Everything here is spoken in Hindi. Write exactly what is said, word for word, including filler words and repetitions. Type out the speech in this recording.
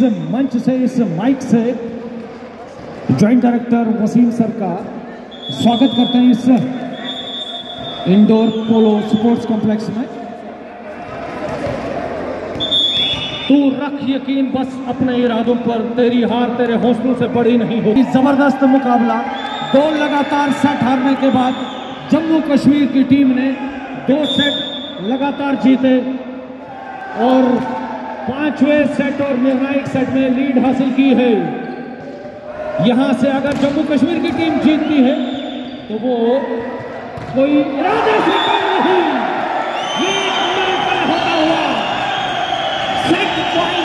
मंच से, इस माइक से जॉइंट डायरेक्टर वसीम सर का स्वागत करते हैं इस इंडोर पोलो स्पोर्ट्स कॉम्प्लेक्स में। तू रख यकीन बस अपने इरादों पर, तेरी हार तेरे हौसलों से बड़ी नहीं होगी। जबरदस्त मुकाबला, दो लगातार सेट हारने के बाद जम्मू कश्मीर की टीम ने दो सेट लगातार जीते और पांचवें सेट और निर्णायक सेट में लीड हासिल की है। यहां से अगर जम्मू कश्मीर की टीम जीतती है तो वो कोई इरादे से कम नहीं, ये मिलकर होता हुआ सेट पॉइंट